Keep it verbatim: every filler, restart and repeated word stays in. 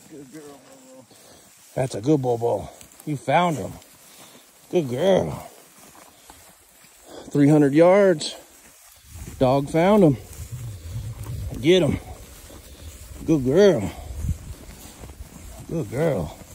Good girl, Bobo. That's a good Bobo. You found him. Good girl. three hundred yards. Dog found him. Get him. Good girl. Good girl.